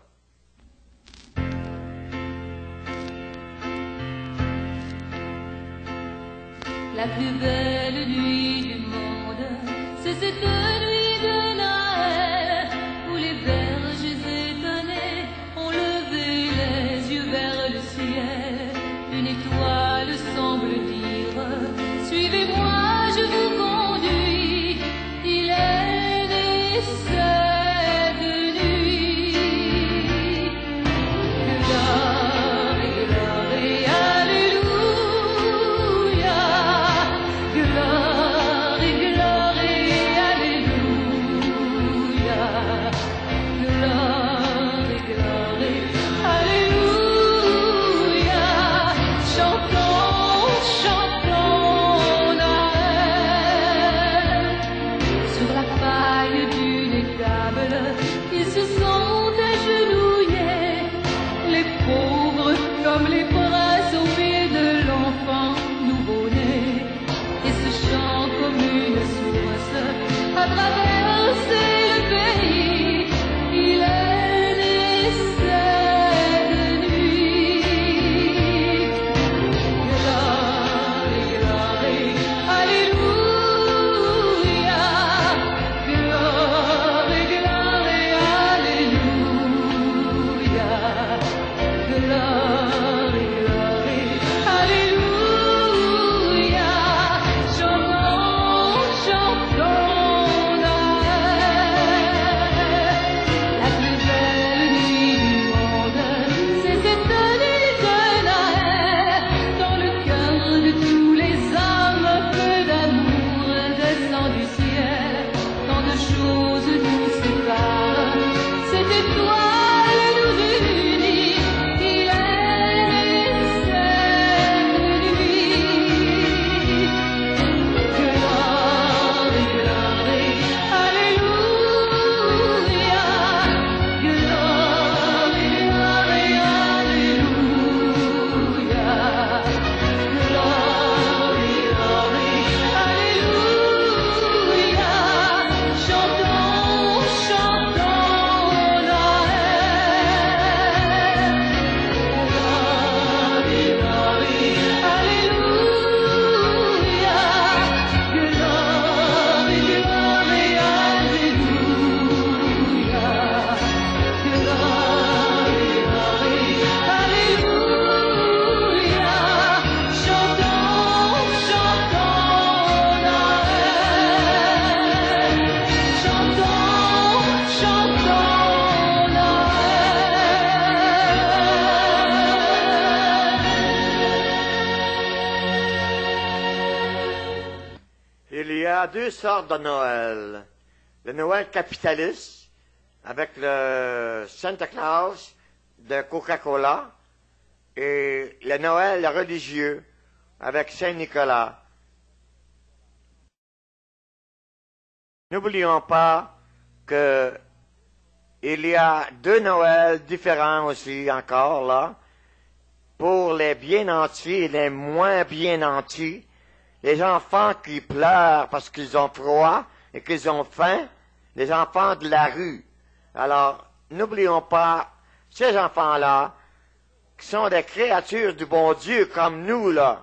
La plus belle nuit du monde, c'est cette nuit de Noël où les berges étonnées ont levé les yeux vers le ciel. Une étoile semble dire: suivez-moi, je vous conduis. Il est né cette nuit. Gloire, gloire, alléluia. Gloire, gloire, alléluia. Il y a deux sortes de Noël. Le Noël capitaliste, avec le Santa Claus de Coca-Cola, et le Noël religieux, avec Saint-Nicolas. N'oublions pas que il y a deux Noëls différents aussi encore là, pour les bien nantis et les moins bien nantis. Les enfants qui pleurent parce qu'ils ont froid et qu'ils ont faim, les enfants de la rue. Alors, n'oublions pas ces enfants-là, qui sont des créatures du bon Dieu comme nous, là.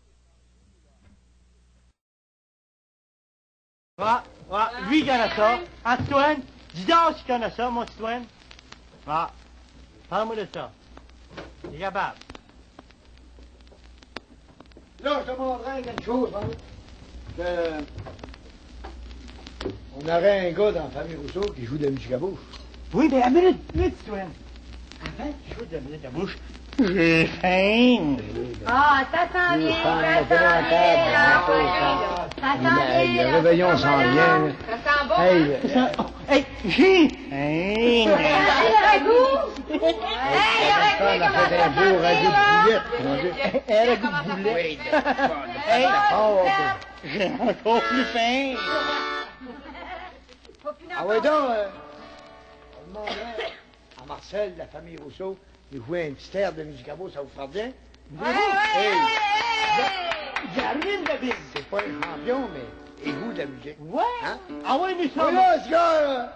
Ouais, ouais, lui il connaît ça. Antoine, dis donc si tu connais ça, mon Antoine. Ouais, parle-moi de ça. Il est capable. Là, je te montrerai quelque chose, hein. Que... On aurait un gars dans la famille Rousseau qui joue de la musique à bouche. Oui, mais à minute, minute, Antoine. Avant de jouer de la musique à bouche, j'ai faim. Ah, ça sent bien, ça sent bien. Ça sent bien. Le réveillon s'en vient. Ça sent bon. Hey, Ça, oh, hey, j'ai faim. Hey, le ragoût. Hey, le ragoût, on a fait un beau ragoût de Un boulette. ragoût de boulet. Hey, j'ai encore plus faim. Ah ouais donc, euh, on demanderait à Marcel, de la famille Rousseau, de jouer un petit air de musique à bouche, ça vous fera bien? Ouais, ouais, ouais. J'arrive, David. C'est pas un champion, mais il joue de la musique. Ouais. Hein? Ah ouais, mais ça. Oui, là, ce gars, là.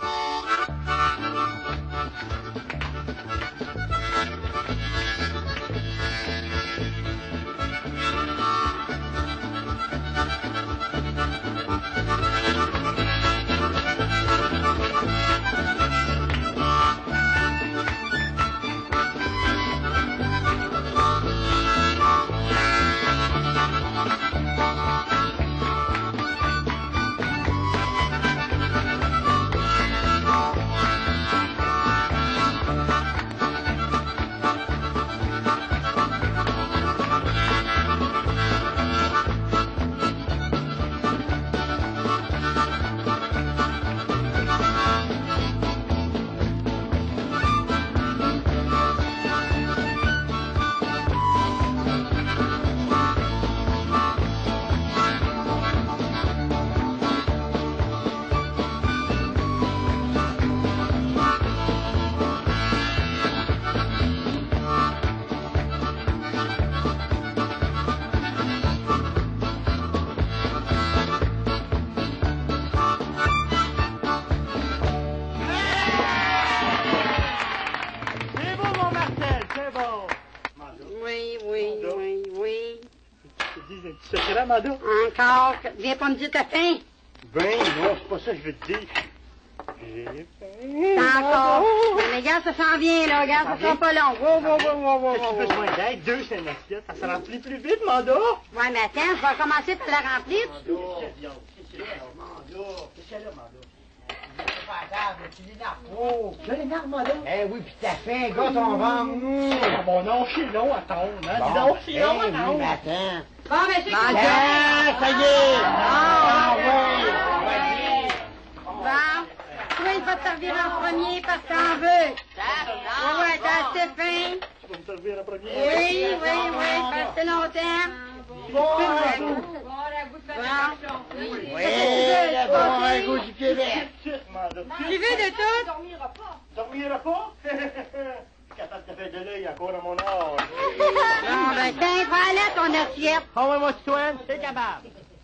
Encore, viens pas me dire t'as faim. Ben, non, c'est pas ça que je veux te dire. J'ai faim. Encore. Mais regarde, ça s'en vient, là. Regarde, ça sera pas long. Wow, wow, wow, wow, wow, As-tu wow. besoin d'aide? Deux, c'est une assiette. Ça se remplit plus vite, Manda. Ouais, mais attends, je vais commencer par la remplir. Oh, tu as les nerfs, Manda? Eh oui, pis t'as faim, gars, ton ventre. Ah, bon, non, c'est long à tondre, hein? Dis donc, c'est long à Eh oui, tondre. mais attends. Bon, mais c'est Ah, ça y est! Ah, oui! Bon, toi, il va te servir en premier parce que t'en veux. Ouais, ouais, t'as assez faim. Tu vas me servir en premier? Oui, oui, oui, ça fait longtemps. Bon ragoût. Oui, le bon ragoût du Québec. Tu veux de tout? Dormira pas. Dormira pas? Je suis capable de faire de l'œil encore à mon âge. Bon, ben, tiens, voilà ton assiette. Ah ouais, moi, Swan, c'est capable.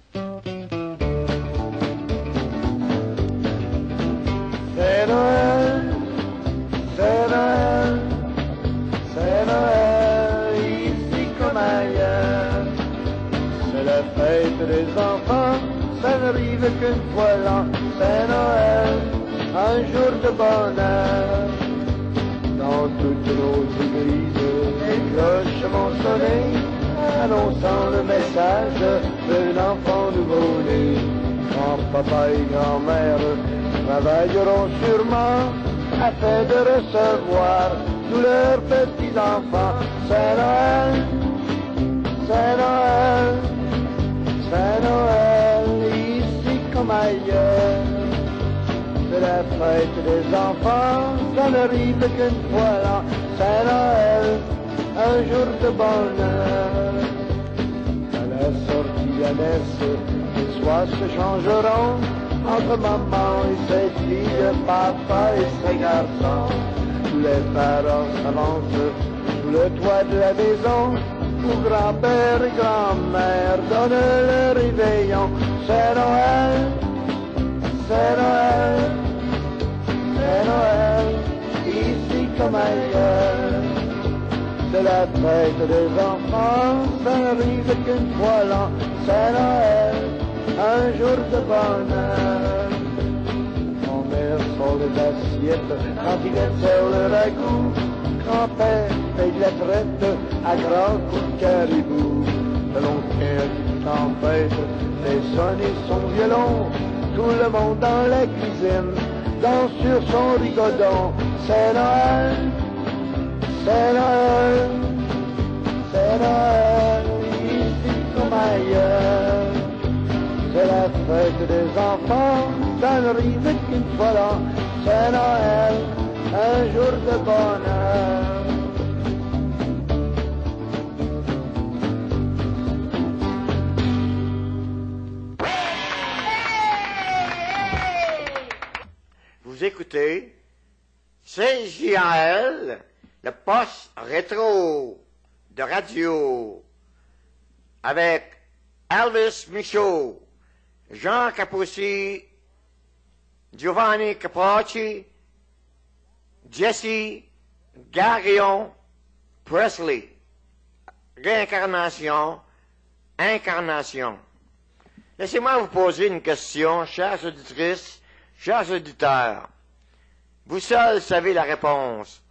C'est Noël, c'est Noël, c'est Noël, ici comme ailleurs. C'est la fête des enfants, ça n'arrive qu'une fois l'an. C'est Noël, un jour de bonheur. Dans toutes nos églises, les cloches vont sonner, annonçant le message de l'enfant nouveau-né. Grand-papa et grand-mère travailleront sûrement afin de recevoir tous leurs petits-enfants. C'est Noël, c'est Noël, c'est Noël, comme ailleurs. C'est la fête des enfants, ça n'arrive qu'une fois l'an. C'est Noël, un jour de bonheur. À la sortie à l'est, les soirs se changeront entre maman et ses filles, papa et ses garçons. Tous les parents s'avancent sous le toit de la maison, où grand-père et grand-mère donnent le réveillon. C'est Noël, c'est Noël, c'est Noël, ici comme ailleurs. C'est la fête des enfants, ça n'arrive qu'une fois l'an. C'est Noël, un jour de bonheur. Mon mère sort les assiettes quand il est sur le ragoût. Grand-père paye la traite à grands coups de caribou. De l'oncle qui tempête fait sonner son violon. Tout le monde dans la cuisine danse sur son rigodon. C'est Noël, c'est Noël, c'est Noël, ici comme ailleurs. C'est la fête des enfants, ça n'arrive qu'une fois l'an. C'est Noël, un jour de bonheur. Vous écoutez C J A L, le poste rétro de radio, avec Elvis Michaud, Jean Capouci, Giovanni Caprocci, Jesse Garion Presley. Réincarnation, incarnation. Laissez-moi vous poser une question, chères auditrices, chers auditeurs. Vous seuls savez la réponse.